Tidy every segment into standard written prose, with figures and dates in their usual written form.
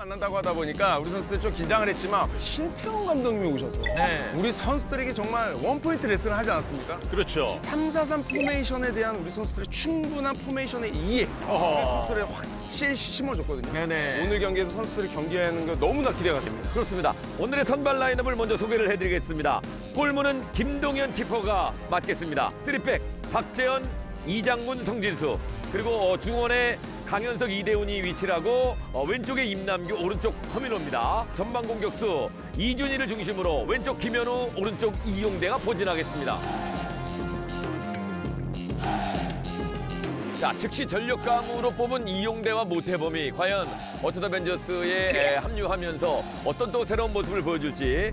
만난다고 하다 보니까 우리 선수들이 좀 긴장을 했지만 신태용 감독님이 오셔서 우리 선수들에게 정말 원포인트 레슨을 하지 않았습니까? 그렇죠. 3-4-3 포메이션에 대한 우리 선수들의 충분한 포메이션의 이해 우리 선수들에 확실히 심어줬거든요. 네네. 오늘 경기에서 선수들이 경기하는 거 너무나 기대가 됩니다. 그렇습니다. 오늘의 선발 라인업을 먼저 소개를 해드리겠습니다. 골문은 김동현 키퍼가 맡겠습니다. 3백 박재현, 이장군, 성진수 그리고 중원에 강현석, 이대훈이 위치를 하고 왼쪽에 임남규, 오른쪽 허민호입니다. 전방 공격수 이준희를 중심으로 왼쪽 김현우, 오른쪽 이용대가 포진하겠습니다. 자, 즉시 전력감으로 뽑은 이용대와 모태범이 과연 어쩌다 벤져스에 합류하면서 어떤 또 새로운 모습을 보여줄지.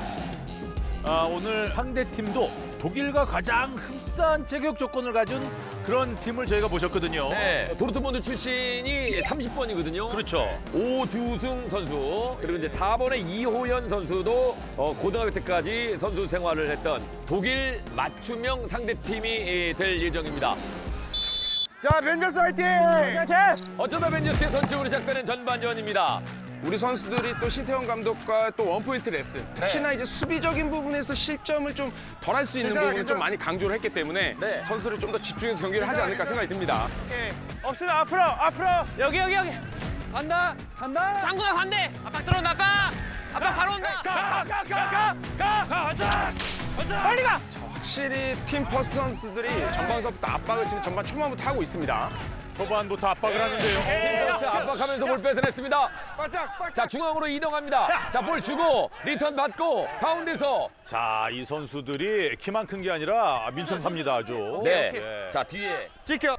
오늘 상대팀도 독일과 가장 흡사한 체격 조건을 가진 그런 팀을 저희가 모셨거든요. 네, 도르트문트 출신이 30번이거든요. 그렇죠. 오주승 선수, 그리고 이제 4번의 이호연 선수도 고등학교 때까지 선수 생활을 했던 독일 맞춤형 상대팀이 될 예정입니다. 자, 벤져스 화이팅! 어쩌다 벤져스의 선축으로 시작되는 전반전입니다. 우리 선수들이 또 신태용 감독과 또 원포인트 레슨 특히나 이제 수비적인 부분에서 실점을 좀 덜 할 수 있는 부분을 좀 많이 강조를 했기 때문에 선수들이 좀 더 집중해서 경기를 하지 않을까 생각이 듭니다. 오케이. 없으면 앞으로. 여기. 간다. 장군아 반대. 아빠 들어온다 아빠. 아빠 바로 온다. 가자. 빨리 가. 확실히 팀 퍼스트 선수들이 전반서부터 압박을 지금 전반 초반부터 하고 있습니다. 초반부터 압박을 하는데요. 팀 압박하면서 볼 뺏어냈습니다. 자, 중앙으로 이동합니다. 자, 볼 주고 리턴 받고 가운데서. 자, 이 선수들이 키만 큰 게 아니라 민첩합니다, 아주. 네. 자, 뒤에. 지켜.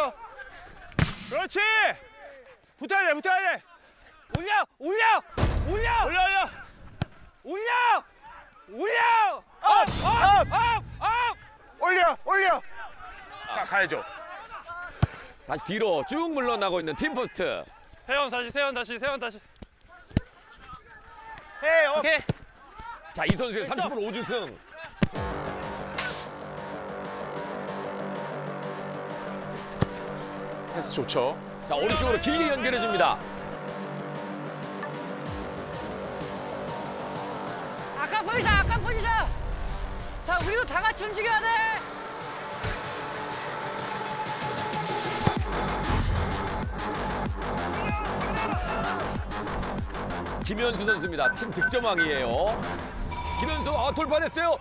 그렇지. 붙어야 돼. 올려. 올려. 자, 가야죠. 다시 뒤로 쭉 물러나고 있는 팀 포스트. 세원 다시. 헤이, 오케이. 자, 이 선수의 30분 오주승. 패스 좋죠. 자, 오른쪽으로 길게 연결해 줍니다. 아까 포지션. 자, 우리도 다 같이 움직여야 돼. 김현수 선수입니다. 팀 득점왕이에요. 김현수 돌파됐어요.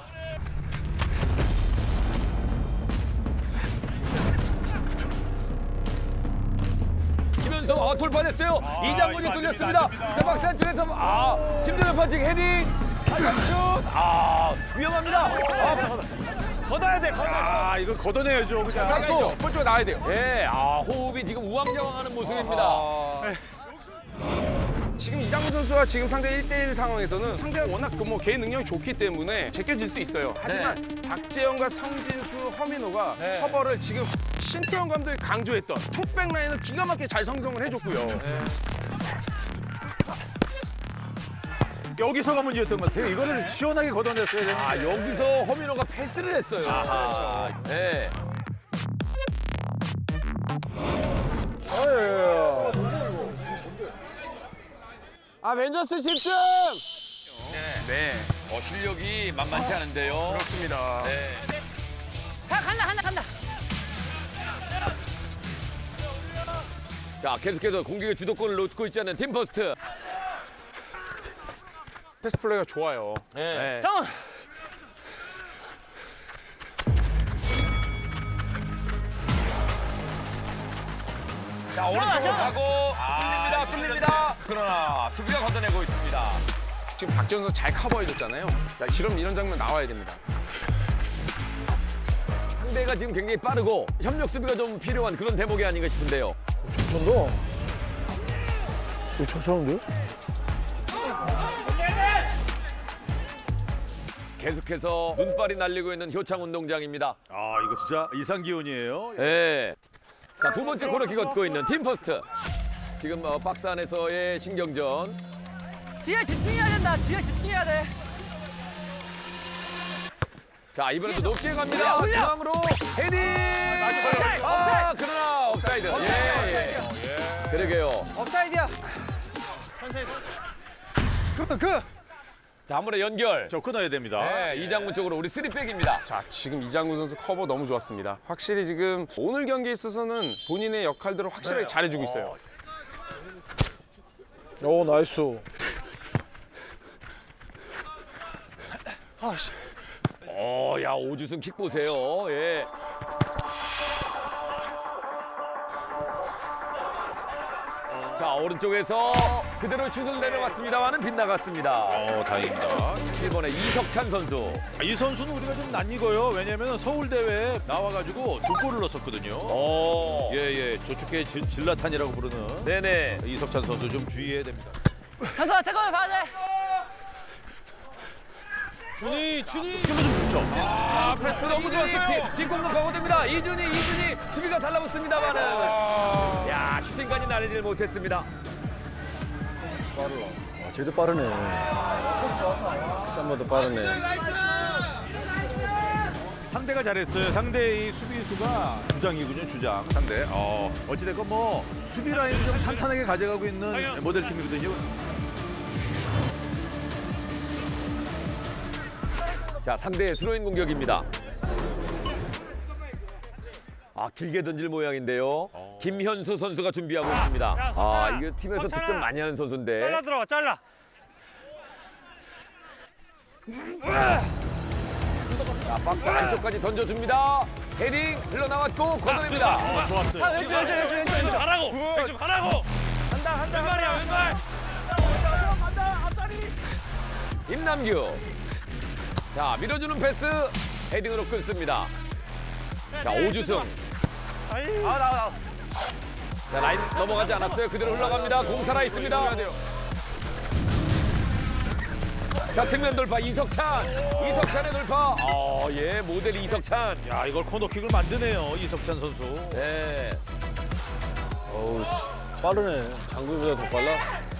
김현수 돌파됐어요. 이장군이 뚫렸습니다. 자, 박스 안쪽에서 김대현 반칙 헤딩. 위험합니다. 걷어야 돼. 이거 걷어내야죠. 그냥. 나가야죠. 볼쪽으로 나와야 돼요. 예, 호흡이 지금 우왕좌왕하는 모습입니다. 지금 이장훈 선수와 지금 상대 1대1 상황에서는 상대가 워낙 개인 능력이 좋기 때문에 제껴질 수 있어요. 하지만 박재현과 성진수, 허민호가 커버를 지금 신태용 감독이 강조했던 톱백 라인을 기가 막히게 잘 성공을 해줬고요. 여기서가 문제였던 것 같아요. 이거를 시원하게 걷어냈어야 되는데. 여기서 허민호가 패스를 했어요. 그렇죠. 네. 벤져스 10점. 네. 실력이 만만치 않은데요. 그렇습니다. 네. 간다. 자, 계속해서 공격의 주도권을 놓고 있지 않는 팀 퍼스트. 패스 플레이가 좋아요. 네. 정원. 자, 오른쪽으로 가고 뚫립니다. 그러나 수비가 걷어내고 있습니다. 지금 박재현 선수 잘 커버해줬잖아요. 이런 장면 나와야 됩니다. 상대가 지금 굉장히 빠르고 협력 수비가 좀 필요한 그런 대목이 아닌가 싶은데요. 괜찮은데요? 계속해서 눈발이 날리고 있는 효창 운동장입니다. 이거 진짜 이상 기온이에요. 네. 자, 두 번째 코너킥 걷고 있는 팀 퍼스트. 지금 박스 안에서의 신경전. 뒤에 집중해야 돼. 자, 이번에도 높게 갑니다. 중앙으로 헤딩. 그러나 옵사이드. 예. 그러게요. 업사이드야. 자, 한 번에 연결. 저 끊어야 됩니다. 네, 이장군 쪽으로 우리 3백입니다. 자, 지금 이장군 선수 커버 너무 좋았습니다. 확실히 지금 오늘 경기에 있어서는 본인의 역할들을 확실하게 잘해주고 있어요. 오 나이스. 야, 오주승 킥 보세요. 예. 자, 오른쪽에서 그대로 슛을 내려갔습니다만은 빗나갔습니다. 다행입니다. 7번의 이석찬 선수. 이 선수는 우리가 좀 낯익어요. 왜냐하면 서울 대회에 나와가지고 2골을 넣었거든요. 예, 저축계 질라탄이라고 부르는 네네. 이석찬 선수 좀 주의해야 됩니다. 현수아 세컨을 봐야 돼. 아, 패스 너무 좋았어. 뒷공도 가고됩니다. 이준이 수비가 달라붙습니다만은. 야, 슈팅까지 날리질 못했습니다. 쟤도 빠르네. 쌈보다 빠르네. 상대가 잘했어요. 상대의 수비수가 주장이군요, 주장. 상대. 어찌됐건 뭐 수비 라인을 좀 탄탄하게 가져가고 있는 모델팀이거든요. 자, 상대의 스로인 공격입니다. 아, 길게 던질 모양인데요. 김현수 선수가 준비하고 있습니다. 아, 이거 팀에서 득점 많이 하는 선수인데. 잘라 들어와, 잘라. 자, 박스 안쪽까지 던져줍니다. 헤딩 흘러나왔고 걷어냅니다. 좋았어요. 왼쪽 가라고. 왼쪽 가라고. 간다. 왼발이야, 왼발. 임남규. 자, 밀어주는 패스 헤딩으로 끊습니다. 자, 오주승. 자, 라인 넘어가지 않았어요. 그대로 흘러갑니다. 공 살아 있습니다. 자, 측면 돌파 이석찬의 돌파. 예, 모델 이석찬. 야, 이걸 코너킥을 만드네요, 이석찬 선수. 네. 어우 빠르네. 장구보다 더 빨라.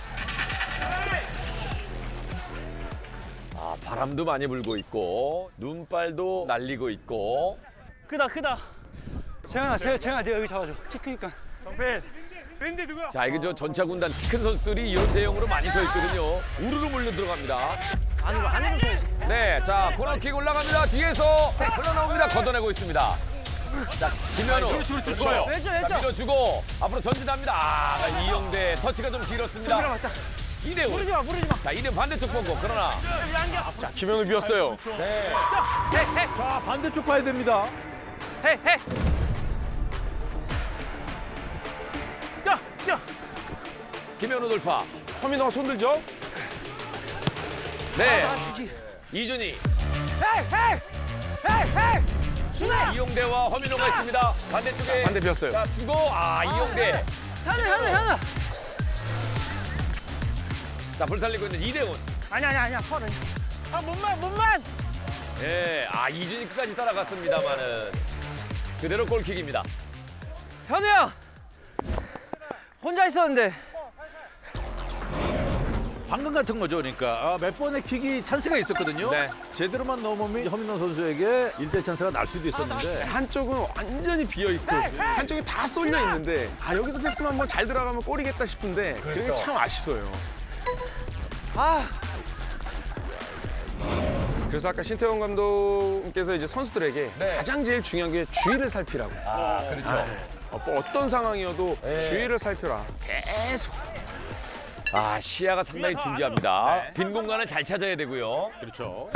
아, 바람도 많이 불고 있고 눈발도 날리고 있고. 크다. 재현아, 네 여기 잡아줘. 키 크니까. 정필. 밴드 누구야? 자, 이게 저 전차군단 키 큰 선수들이 이런 대형으로 많이 서 있거든요. 우르르 몰려 들어갑니다. 안으로 쳐야지. 네, 자, 코너킥 올라갑니다. 뒤에서 흘러나옵니다. 걷어내고 있습니다. 자, 김현우. 그렇지, 좋아요. 자, 밀어주고 앞으로 전진합니다. 아, 이영대 터치가 좀 길었습니다. 이대훈. 부르지 마. 자, 이대훈 반대쪽 보고 그러나. 자, 김현우 비었어요. 네. 자, 반대쪽 봐야 됩니다. 해. 김현우 돌파. 허민호가 손들죠? 네. 이준희. 준호야. 이용대와 허민호가 있습니다. 반대쪽에. 반대 비었어요. 자, 주고 이용대. 현우. 자, 불살리고 있는 이대훈. 아니야. 펄은. 몸만. 예, 이준희 끝까지 따라갔습니다만은 그대로 골킥입니다. 현우야. 혼자 있었는데. 방금 같은 거죠, 그러니까. 몇 번의 킥이 찬스가 있었거든요. 네. 제대로만 넘으면 허민호 선수에게 1대 찬스가 날 수도 있었는데. 한쪽은 완전히 비어있고 한쪽이 다 쏠려 있는데 여기서 패스만 한번 잘 들어가면 골이겠다 싶은데 그게 참 아쉬워요. 그래서 아까 신태원 감독께서 이제 선수들에게 가장 제일 중요한 게 주의를 살피라고. 그렇죠. 어떤 상황이어도 주의를 살펴라. 계속. 시야가 상당히 중요합니다. 빈 공간을 잘 찾아야 되고요. 그렇죠.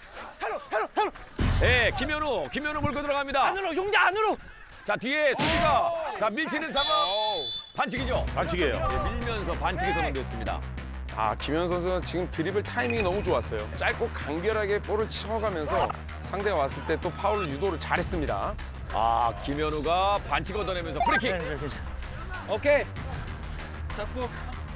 네, 김현우 몰고 들어갑니다. 안으로, 용자 안으로. 자, 뒤에 수비가 밀치는 상황. 반칙이죠. 반칙이에요. 네, 밀면서 반칙이 선언됐습니다. 김현 선수는 지금 드리블 타이밍이 너무 좋았어요. 짧고 간결하게 볼을 치어가면서 상대가 왔을 때 또 파울 유도를 잘했습니다. 김현우가 반칙 얻어내면서 프리킥. 오케이. 잡고.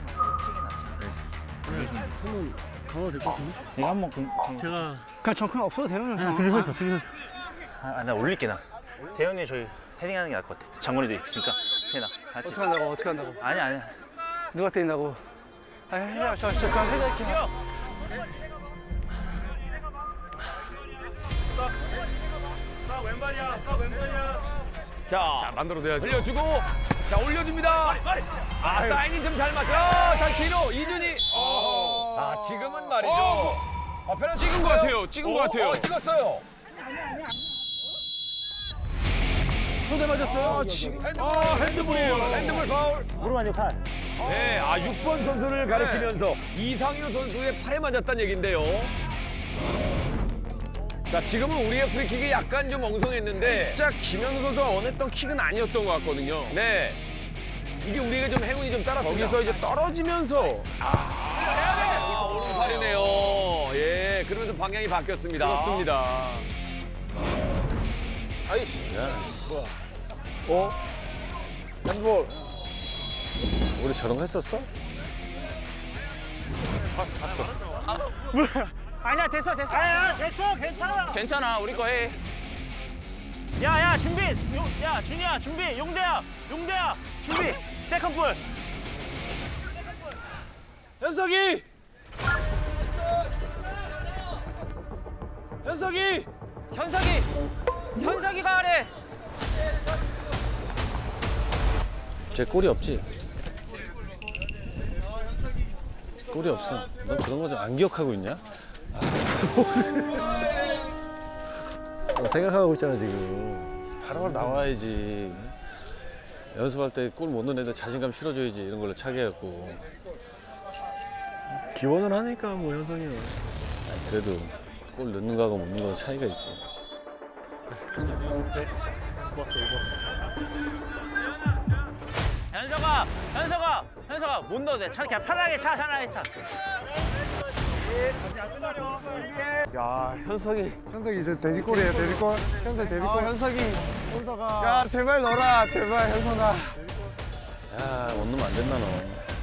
내가 한번 그냥 정큰 없어도 되는 들으셨어. 나 올릴게 나. 대현이 저희 헤딩하는 게 나을 것 같아. 장군이도 있으니까 해나. 같이. 어떻게 한다고? 아니야. 누가 때린다고? 저 해줄게요. 자, 만들어내야죠. 흘려주고 자, 올려줍니다. 사인이 좀 잘 맞죠. 자, 뒤로 이준이. 지금은 말이죠. 페널티 찍은 것 같아요. 찍은 것 같아요. 찍었어요. 손에 맞았어요. 지금 핸드볼이에요. 핸드볼 파울. 무릎 아니고 팔. 네, 6번 선수를 가리키면서 이상효 선수의 팔에 맞았다는 얘긴데요. 자, 지금은 우리의 프리킥이 약간 좀 엉성했는데, 진짜 김현우 선수가 원했던 킥은 아니었던 것 같거든요. 네, 이게 우리에게 좀 행운이 좀 따랐습니다. 거기서 이제 떨어지면서 오른팔이네요. 예, 그러면서 방향이 바뀌었습니다. 그렇습니다. 아이씨. 뭐야? 핸드볼. 우리 저런 거 했었어? 아니야 됐어. 아니야 됐어 괜찮아. 괜찮아 우리 거 해. 야야 준비. 야 준이야 준비. 용대야 준비. 세컨볼. 현석이! 현석이! 현석이가 하래. 쟤 꼴이 없지? 꼴이 없어. 너 그런 거 좀 안 기억하고 있냐? 생각하고 있잖아 지금. 바로바로 나와야지. 연습할 때 골 못 넣는 애들 자신감 실어줘야지. 이런 걸로 차게 해갖고. 기원을 하니까 뭐 현석이는. 그래도 골 넣는 거하고 못 넣는 거하고 차이가 있지. 현석아 못 넣어도 돼. 그냥 편하게 차. 야, 현석이 이제 데뷔골이에요, 데뷔골. 현석이 데뷔골. 현석아. 야, 제발 넣어라, 제발, 현석아. 야, 못 넣으면 안 된다, 너.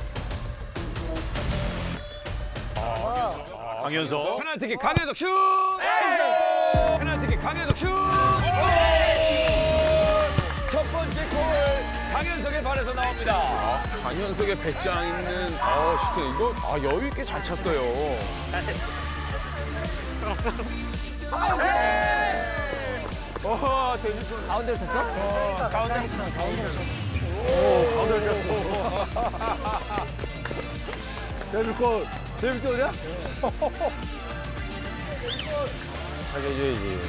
강현석. 페널티킥 강현석 슛! 페널티킥 강현석 슛! 첫 번째 골 강현석의 발에서 나옵니다. 강현석의 배짱 있는 슈팅 이거 여유 있게 잘 찼어요. 데뷔골. 가운데로 쳤어? 가운데 쳤어. 데뷔골이야? 사겨줘야지.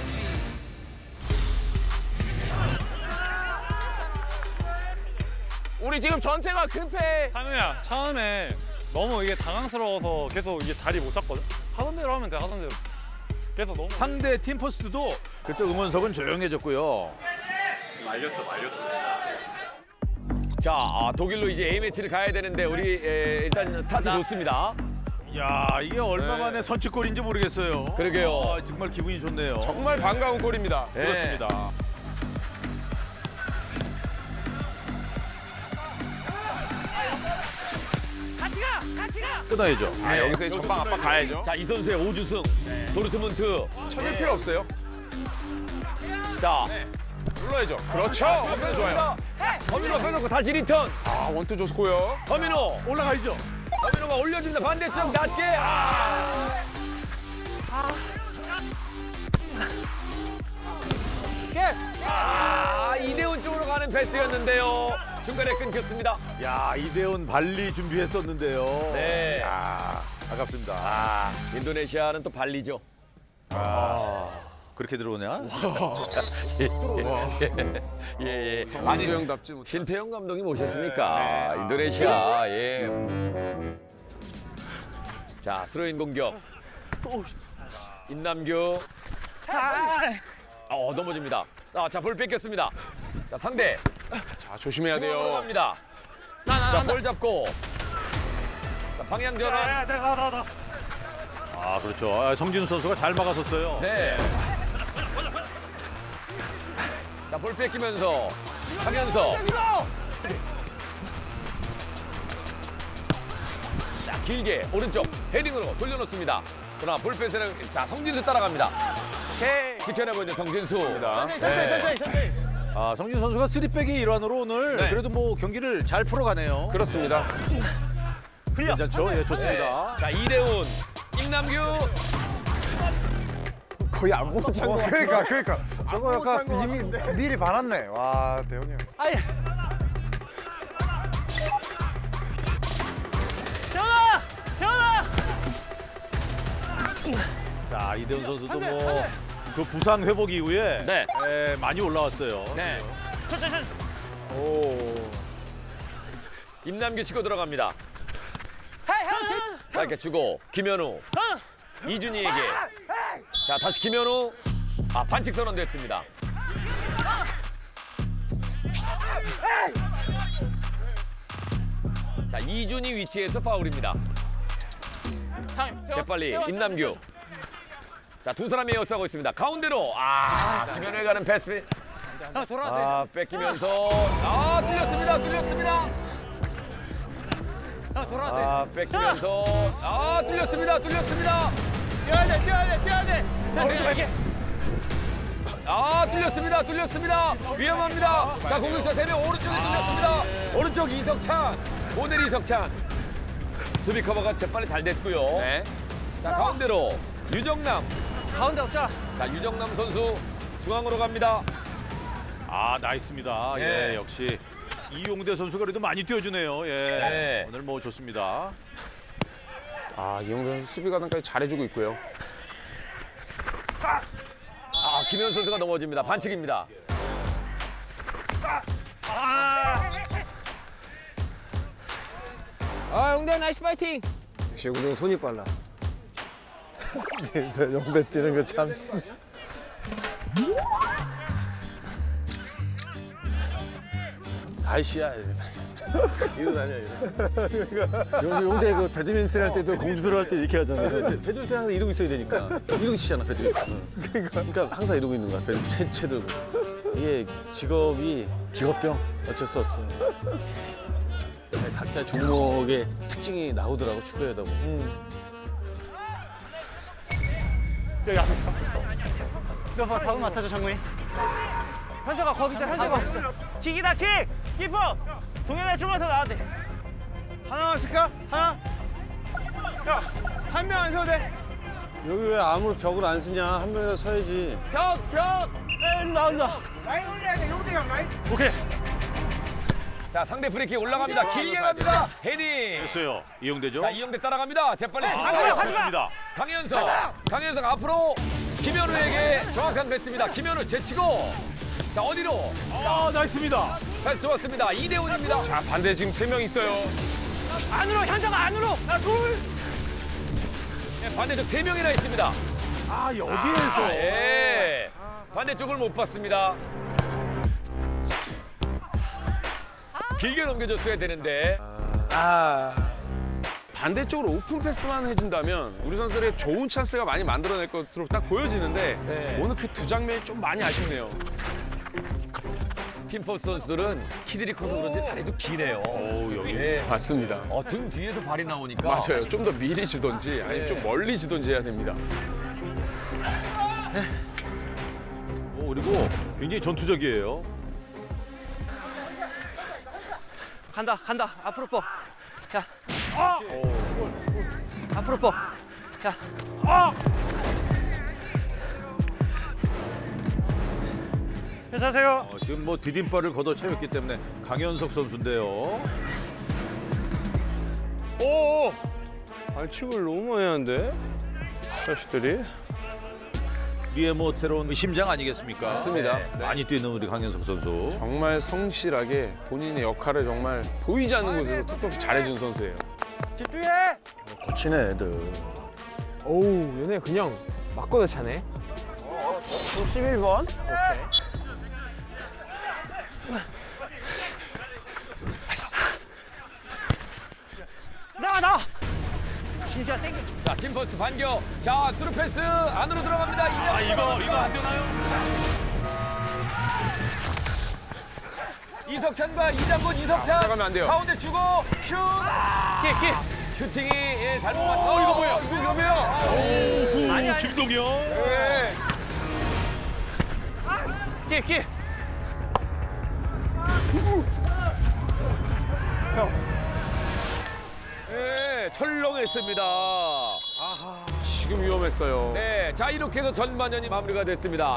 우리 지금 전체가 급해. 한우야 처음에 너무 이게 당황스러워서 계속 이게 자리 못 잡거든? 하던 대로 하면 돼, 하던 대로. 계속 너무 상대 팀 포스트도 그때 응원석은 조용해졌고요. 말렸어. 자, 독일로 이제 A매치를 가야 되는데 우리 일단 스타트 좋습니다. 야, 이게 얼마 만에 선취골인지 모르겠어요. 그러게요. 정말 기분이 좋네요. 정말 반가운 골입니다. 네. 그렇습니다. 같이 가. 끊어야죠. 여기서 전방 압박 가야죠. 자, 이 선수의 5주승 도르트문트. 쳐낼 필요 없어요. 자, 눌러야죠. 그렇죠. 허민호 좋아요. 허민호 빼놓고 다시 리턴. 원투 좋고요. 허민호 올라가야죠. 허민호가 올려줍니다. 반대쪽 낮게. 이대훈 쪽으로 가는 패스였는데요. 중간에 끊겼습니다. 야, 이대훈 발리 준비했었는데요. 네. 야, 아깝습니다. 인도네시아는 또 발리죠. 그렇게 들어오냐? 예. 아니 형답지 못해. 신태영 감독이 모셨으니까 인도네시아. 예. 자, 스로인 공격. 임남규. 넘어집니다. 자, 볼 뺏겼습니다. 자, 상대. 조심해야 돼요. 갑니다. 자, 볼 잡고. 자, 방향 전환. 그렇죠. 성진수 선수가 잘 막아섰어요. 네. 자, 볼 뺏기면서 강현석. 자, 길게 오른쪽 헤딩으로 돌려놓습니다. 그러나 볼 뺏으는 자, 성진수 따라갑니다. 지켜내고 있는 성진수입니다. 천천히. 성진 선수가 3백의 일환으로 오늘 네. 그래도 뭐 경기를 잘 풀어가네요. 그렇습니다. 괜찮죠? 예, 좋습니다. 자, 이대훈, 임남규. 거의 안 보고 찬 거. 그러니까. 저거 약간 이미 미리 봐놨네. 와, 대형이 형. 자, 이대훈 선수도 뭐 그 부상 회복 이후에 네. 많이 올라왔어요. 네. 오. 임남규 치고 들어갑니다. 짧게 주고 김현우. 이준희에게. 자, 다시 김현우. 아, 반칙 선언됐습니다. 자, 이준희 위치에서 파울입니다. 재빨리 임남규. 자, 두 사람이 에어싸고 있습니다. 가운데로. 아, 김현우에 가는 패스. 아, 뺏기면서. 아, 뚫렸습니다. 뚫렸습니다. 아, 뺏기면서. 아, 뚫렸습니다. 뚫렸습니다. 뛰어야 돼. 아, 뚫렸습니다. 뚫렸습니다. 위험합니다. 자, 공격자 3명 오른쪽에 뚫렸습니다. 오른쪽 이석찬. 모델 이석찬. 수비 커버가 재빨리 잘 됐고요. 네. 자, 가운데로 유정남. 가운데 없자. 자, 유정남 선수 중앙으로 갑니다. 아, 나이스입니다. 예. 예, 역시 이용대 선수가 그래도 많이 뛰어주네요. 예. 네. 오늘 뭐 좋습니다. 아, 이용대 선수 수비 가담까지 잘해주고 있고요. 아, 김현 선수가 넘어집니다. 반칙입니다. 아, 용대 나이스 파이팅! 역시 우리 손이 빨라. 영대 뛰는 거 참. 아이씨야. 이러다냐 이러. 용대 그 배드민턴 할 때도 공주들 할 때 이렇게 하잖아요. 배드민턴 항상 이러고 있어야 되니까. 이러고 치잖아 배드민턴. 그러니까 항상 이러고 있는 거야. 배드민턴 채 들고. 이게 직업병 어쩔 수 없어. 각자 종목의 특징이 나오더라고 축구에다 보면. 봐, 잡음 맡아줘, 장군이. 현석아, 거기서 현석아. 킥이다, 킥! 키퍼! 동현아, 좀만 더 나와야 돼. 하나만 칠까? 하나? 야, 한 명 안 서도 돼. 여기 왜 아무리 벽을 안 쓰냐? 한 명이라도 서야지. 벽! 일로 나온다. 라인 올려야 돼, 용대형 라인. 오케이. 자, 상대 프리킥 올라갑니다. 길게 갑니다. 헤딩. 됐어요. 이용대죠? 자, 이용대 따라갑니다. 재빨리. 좋습니다. 강현석 앞으로 김현우에게 정확한 패스입니다. 김현우 제치고. 자, 어디로? 아, 나이스입니다. 패스 좋았습니다. 이대훈입니다. 자, 반대 지금 3명 있어요. 안으로, 현석아, 안으로. 나 둘. 네, 반대쪽 3명이나 있습니다. 아, 여기에서. 예. 반대쪽을 못 봤습니다. 길게 넘겨줬어야 되는데. 반대쪽으로 오픈 패스만 해준다면 우리 선수들의 좋은 찬스가 많이 만들어낼 것으로 딱 보여지는데 네. 오늘 그 두 장면이 좀 많이 아쉽네요. 팀포스 선수들은 키들이 커서 그런지 다리도 기네요. 오, 여기 예. 맞습니다. 등 뒤에서 발이 나오니까. 맞아요. 좀 더 미리 주던지 아니면 좀 멀리 주던지 해야 됩니다. 그리고 굉장히 전투적이에요. 간다. 앞으로 뻗. 자. 앞으로 뻗. 자. 괜찮으세요? 지금 뭐 디딤발을 걷어채웠기 때문에 강현석 선수인데요. 오. 반칙을 너무 많이 하는데. 자식들이. 우리의 뭐 새로운 심장 아니겠습니까? 맞습니다. 네. 많이 뛰는 우리 강현석 선수. 정말 성실하게 본인의 역할을 정말 보이지 않는 곳에서 톡톡히 잘해준 선수예요. 집중해. 거치네 애들. 오우, 얘네 그냥 막 걷어차네. 11번. 오케이. 나와. 진짜 땡겨. 자, 팀포스트 반격. 자, 스루 패스 안으로 들어갑니다. 이거 안 되나요? 이석찬과 이장군. 이석찬 들어가면 안 돼요. 가운데 주고 슛. 슈팅이 잘못 맞. 이거 뭐야? 이거 위험해요. 아니. 김동현. 네. 끼. 네, 철렁했습니다. 지금 위험했어요. 네, 자 이렇게 해서 전반전이 마무리가 됐습니다.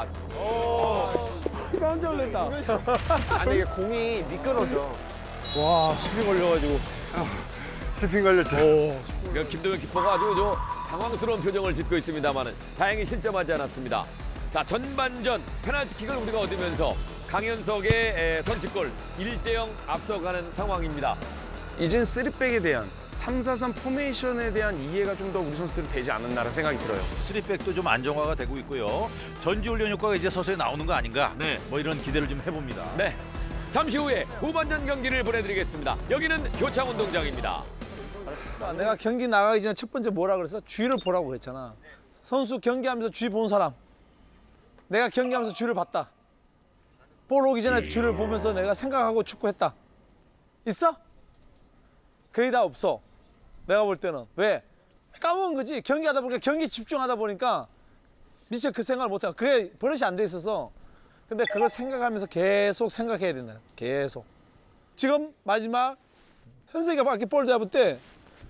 깜짝 놀랐다. 아니 이게 공이 미끄러져. 와, 슈팅 걸려가지고. 슈팅 걸렸죠. 김동현 키퍼가 아주 당황스러운 표정을 짓고 있습니다만은 다행히 실점하지 않았습니다. 자, 전반전 페널티킥을 우리가 얻으면서 강현석의 선취골 1대0 앞서가는 상황입니다. 이젠 3백에 대한 3-4-3 포메이션에 대한 이해가 좀 더 우리 선수들이 되지 않았나라는 생각이 들어요. 3백도 좀 안정화가 되고 있고요. 전지훈련 효과가 이제 서서히 나오는 거 아닌가? 네. 뭐 이런 기대를 좀 해봅니다. 네. 잠시 후에 후반전 경기를 보내드리겠습니다. 여기는 교창운동장입니다. 내가 경기 나가기 전에 첫 번째 뭐라 그랬어? 주위를 보라고 그랬잖아. 선수 경기하면서 주위 본 사람. 내가 경기하면서 주위를 봤다. 볼 오기 전에 주위를 보면서 내가 생각하고 축구했다. 있어? 거의 다 없어. 내가 볼 때는. 왜? 까먹은 거지. 경기하다 보니까 경기 집중하다 보니까 미처 그 생각을 못해. 그게 버릇이 안 돼 있어서. 근데 그걸 생각하면서 계속 생각해야 된다. 계속. 지금 마지막 현석이가 밖에 볼 잡을 때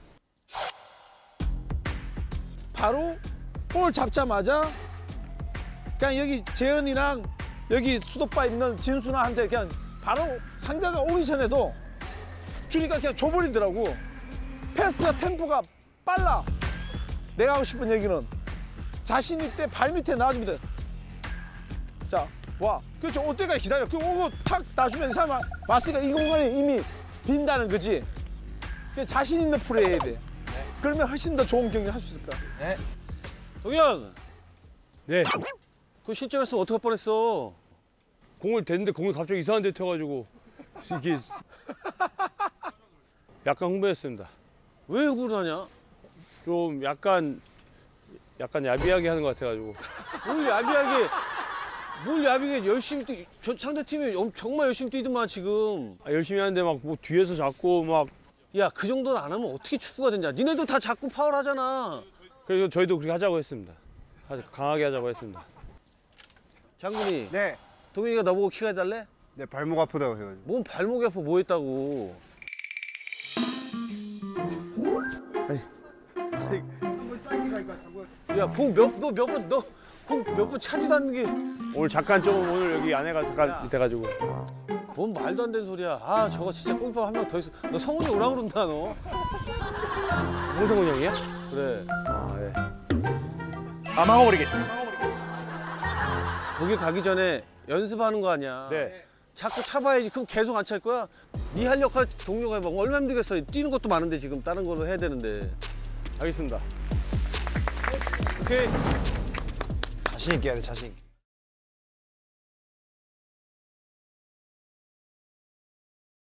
바로 볼 잡자마자 그냥 여기 재현이랑 여기 수도바 있는 진수나한테 그냥 바로 상대가 오기 전에도 주니까 그냥 줘버리더라고. 패스가 템포가 빨라. 내가 하고 싶은 얘기는 자신 있게 발 밑에 놔주면 돼. 자, 와. 그렇죠. 올 때까지 기다려. 그 오고 탁 놔주면 이 사람 왔으니까 이 공간이 이미 빈다는 거지. 자신 있는 플레이 해야 돼. 그러면 훨씬 더 좋은 경기 할 수 있을 거야. 네. 동현. 네. 그 실점했으면 어떡할 뻔했어. 공을 댔는데 공이 갑자기 이상한 데 튀어가지고 이게 약간 흥분했습니다. 왜 그러냐? 좀 약간 야비하게 하는 것 같아가지고. 뭘 야비하게 열심히 상대 팀이 정말 열심히 뛰더만 지금. 열심히 하는데 막 뭐 뒤에서 자꾸 막. 야, 그 정도는 안 하면 어떻게 축구가 되냐? 니네도 다 자꾸 파울하잖아. 그래서 저희도 그렇게 하자고 했습니다. 강하게 하자고 했습니다. 장군이. 네. 동현이가 나보고 키가 해달래? 네, 발목 아프다고 해가지고. 뭔 발목이 아파 뭐 했다고. 한번 짧게 가니까 자꾸. 야, 공 몇 번 차지도 않는 게. 오늘 잠깐 좀 오늘 여기 아내가 잠깐 밑에가지고. 뭔 말도 안 되는 소리야. 아, 저거 진짜 골키퍼 한 명 더 있어. 너 성훈이 오라 그런다 너. 홍성훈 형이야? 그래. 아, 네. 막아버리겠습니다. 거기 가기 전에 연습하는 거 아니야. 네. 자꾸 차봐야지. 그럼 계속 안 찰 거야? 네 할 역할 동료가 해봐. 얼마나 힘들겠어. 뛰는 것도 많은데 지금 다른 걸로 해야 되는데. 알겠습니다. 오케이. 자신 있게 해야 돼, 자신 있게.